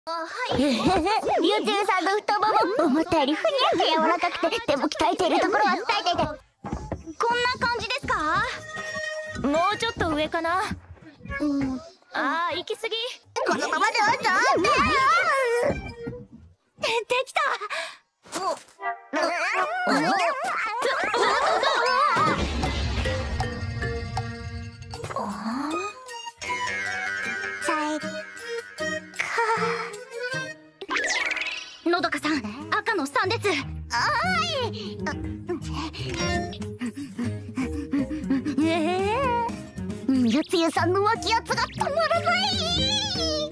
ゆずゆさんの太もも思ったよりふにゃふにゃ柔らかくて、でも鍛えているところは鍛えていて、こんな感じですか？ もうちょっと上かな。ああ、行き過ぎ。 このままではダメ。できた。 のどかさん、赤の3列。 ゆずゆさんの脇圧が止まらない。